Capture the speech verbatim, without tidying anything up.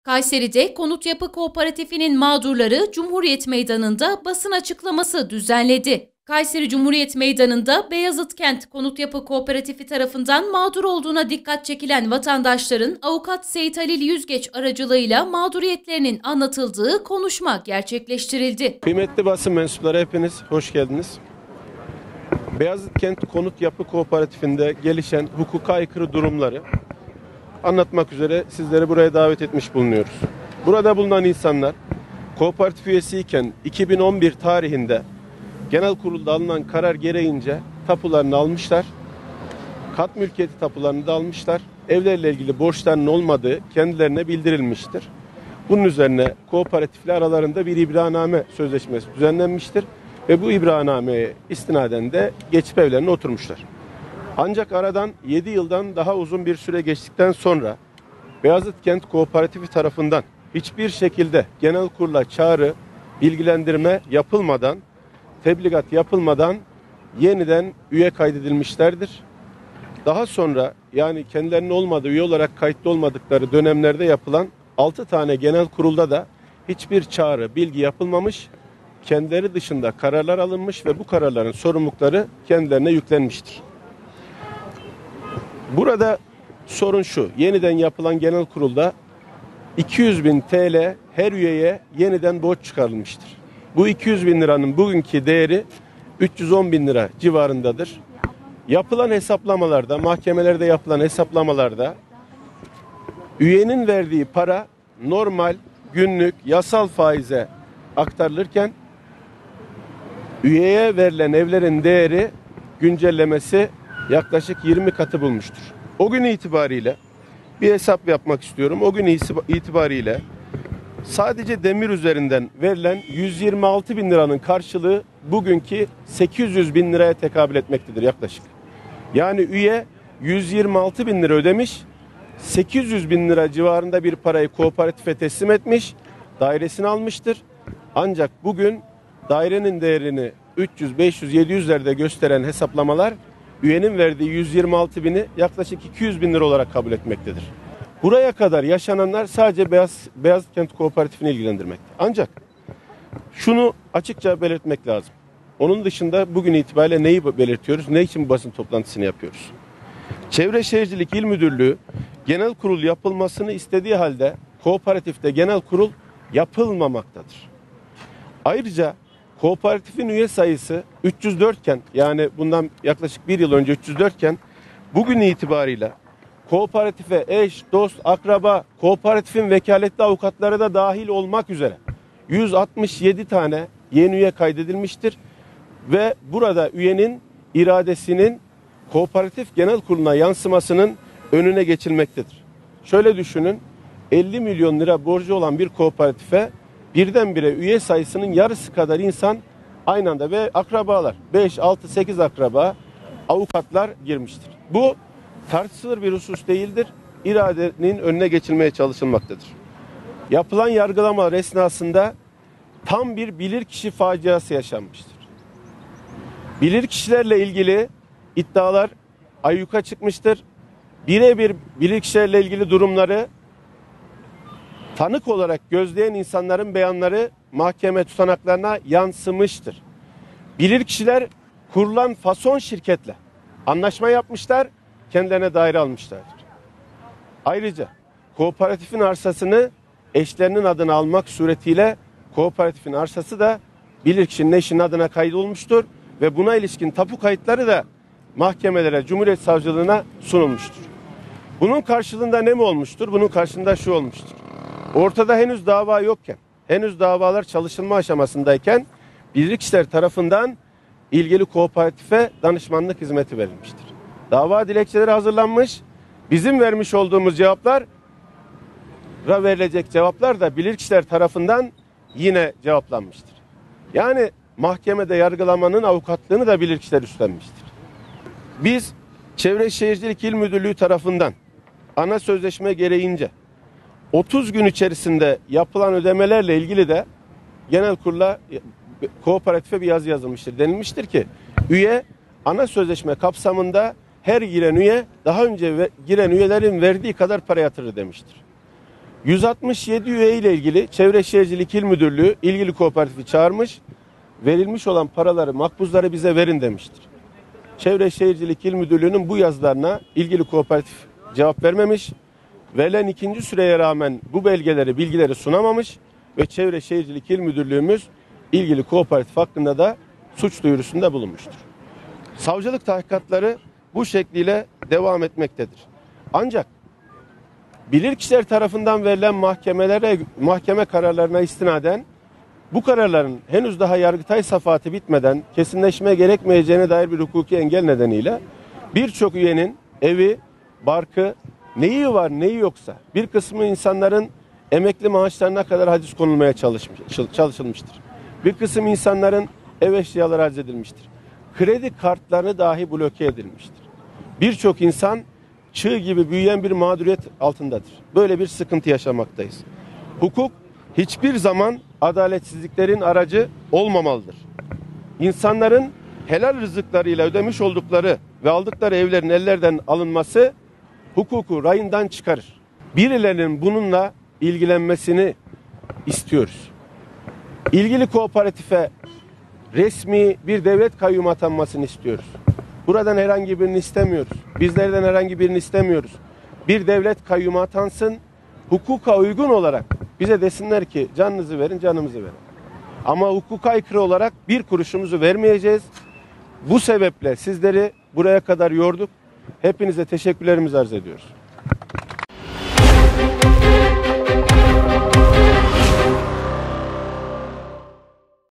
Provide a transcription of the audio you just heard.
Kayseri'de Konut Yapı Kooperatifinin mağdurları Cumhuriyet Meydanı'nda basın açıklaması düzenledi. Kayseri Cumhuriyet Meydanı'nda Beyazıt Kent Konut Yapı Kooperatifi tarafından mağdur olduğuna dikkat çekilen vatandaşların avukat Seyit Halil Yüzgeç aracılığıyla mağduriyetlerinin anlatıldığı konuşma gerçekleştirildi. Kıymetli basın mensupları, hepiniz hoş geldiniz. Beyazıt Kent Konut Yapı Kooperatifinde gelişen hukuka aykırı durumları anlatmak üzere sizleri buraya davet etmiş bulunuyoruz. Burada bulunan insanlar kooperatif üyesiyken iki bin on bir tarihinde genel kurulda alınan karar gereğince tapularını almışlar. Kat mülkiyeti tapularını da almışlar. Evlerle ilgili borçlarının olmadığı kendilerine bildirilmiştir. Bunun üzerine kooperatifle aralarında bir ibrahname sözleşmesi düzenlenmiştir. Ve bu ibrahnameye istinaden de geçip evlerine oturmuşlar. Ancak aradan yedi yıldan daha uzun bir süre geçtikten sonra Beyazıt Kent Kooperatifi tarafından hiçbir şekilde genel kurula çağrı, bilgilendirme yapılmadan, tebligat yapılmadan yeniden üye kaydedilmişlerdir. Daha sonra, yani kendilerinin olmadığı, üye olarak kayıtlı olmadıkları dönemlerde yapılan altı tane genel kurulda da hiçbir çağrı, bilgi yapılmamış, kendileri dışında kararlar alınmış ve bu kararların sorumlulukları kendilerine yüklenmiştir. Burada sorun şu: yeniden yapılan genel kurulda iki yüz bin T L her üyeye yeniden borç çıkarılmıştır. Bu iki yüz bin liranın bugünkü değeri üç yüz on bin lira civarındadır. Yapılan hesaplamalarda, mahkemelerde yapılan hesaplamalarda üyenin verdiği para normal, günlük, yasal faize aktarılırken üyeye verilen evlerin değeri güncellemesi yaklaşık yirmi katı bulmuştur. O gün itibariyle bir hesap yapmak istiyorum. O gün itibariyle sadece demir üzerinden verilen yüz yirmi altı bin liranın karşılığı bugünkü sekiz yüz bin liraya tekabül etmektedir yaklaşık. Yani üye yüz yirmi altı bin lira ödemiş, sekiz yüz bin lira civarında bir parayı kooperatife teslim etmiş, dairesini almıştır. Ancak bugün dairenin değerini üç yüz, beş yüz, yedi yüzlerde gösteren hesaplamalar üyenin verdiği yüz yirmi altı bini yaklaşık iki yüz bin lira olarak kabul etmektedir. Buraya kadar yaşananlar sadece Beyaz, Beyazıt Kent Kooperatifini ilgilendirmekte. Ancak şunu açıkça belirtmek lazım. Onun dışında bugün itibariyle neyi belirtiyoruz, ne için basın toplantısını yapıyoruz? Çevre Şehircilik İl Müdürlüğü genel kurul yapılmasını istediği halde kooperatifte genel kurul yapılmamaktadır. Ayrıca kooperatifin üye sayısı üç yüz dört iken, yani bundan yaklaşık bir yıl önce üç yüz dört iken bugün itibariyle kooperatife eş, dost, akraba, kooperatifin vekaletli avukatları da dahil olmak üzere yüz altmış yedi tane yeni üye kaydedilmiştir. Ve burada üyenin iradesinin kooperatif genel kuruluna yansımasının önüne geçilmektedir. Şöyle düşünün, elli milyon lira borcu olan bir kooperatife birdenbire üye sayısının yarısı kadar insan aynı anda ve akrabalar, beş, altı, sekiz akraba, avukatlar girmiştir. Bu tartışılır bir husus değildir. İradenin önüne geçilmeye çalışılmaktadır. Yapılan yargılama esnasında tam bir bilirkişi faciası yaşanmıştır. Bilirkişilerle ilgili iddialar ayyuka çıkmıştır. Birebir bilirkişilerle ilgili durumları tanık olarak gözleyen insanların beyanları mahkeme tutanaklarına yansımıştır. Bilirkişiler kurulan fason şirketle anlaşma yapmışlar, kendilerine daire almışlardır. Ayrıca kooperatifin arsasını eşlerinin adına almak suretiyle kooperatifin arsası da bilirkişinin eşinin adına kaydolmuştur ve buna ilişkin tapu kayıtları da mahkemelere, Cumhuriyet Savcılığına sunulmuştur. Bunun karşılığında ne mi olmuştur? Bunun karşılığında şu olmuştur: ortada henüz dava yokken, henüz davalar çalışılma aşamasındayken bilirkişiler tarafından ilgili kooperatife danışmanlık hizmeti verilmiştir. Dava dilekçeleri hazırlanmış, bizim vermiş olduğumuz cevaplar, verilecek cevaplar da bilirkişiler tarafından yine cevaplanmıştır. Yani mahkemede yargılamanın avukatlığını da bilirkişiler üstlenmiştir. Biz Çevre Şehircilik İl Müdürlüğü tarafından ana sözleşme gereğince otuz gün içerisinde yapılan ödemelerle ilgili de genel kurula, kooperatife bir yazı yazılmıştır. Denilmiştir ki üye ana sözleşme kapsamında her giren üye daha önce giren üyelerin verdiği kadar para yatırır demiştir. yüz altmış yedi üye ile ilgili Çevre Şehircilik İl Müdürlüğü ilgili kooperatifi çağırmış, verilmiş olan paraları, makbuzları bize verin demiştir. Çevre Şehircilik İl Müdürlüğü'nün bu yazılarına ilgili kooperatif cevap vermemiş, verilen ikinci süreye rağmen bu belgeleri, bilgileri sunamamış ve Çevre Şehircilik İl Müdürlüğümüz ilgili kooperatif hakkında da suç duyurusunda bulunmuştur. Savcılık tahkikatları bu şekliyle devam etmektedir. Ancak bilirkişiler tarafından verilen mahkemelere, mahkeme kararlarına istinaden bu kararların henüz daha Yargıtay safahatı bitmeden kesinleşmeye gerekmeyeceğine dair bir hukuki engel nedeniyle birçok üyenin evi, barkı, neyi var neyi yoksa bir kısmı insanların emekli maaşlarına kadar haciz konulmaya çalışmış, çalışılmıştır. Bir kısım insanların ev eşyaları harc edilmiştir. Kredi kartları dahi bloke edilmiştir. Birçok insan çığ gibi büyüyen bir mağduriyet altındadır. Böyle bir sıkıntı yaşamaktayız. Hukuk hiçbir zaman adaletsizliklerin aracı olmamalıdır. İnsanların helal rızıklarıyla ödemiş oldukları ve aldıkları evlerin ellerden alınması hukuku rayından çıkarır. Birilerinin bununla ilgilenmesini istiyoruz. İlgili kooperatife resmi bir devlet kayyumu atanmasını istiyoruz. Buradan herhangi birini istemiyoruz. Bizlerden herhangi birini istemiyoruz. Bir devlet kayyumu atansın, hukuka uygun olarak bize desinler ki canınızı verin, canımızı verin. Ama hukuka aykırı olarak bir kuruşumuzu vermeyeceğiz. Bu sebeple sizleri buraya kadar yorduk. Hepinize teşekkürlerimizi arz ediyoruz.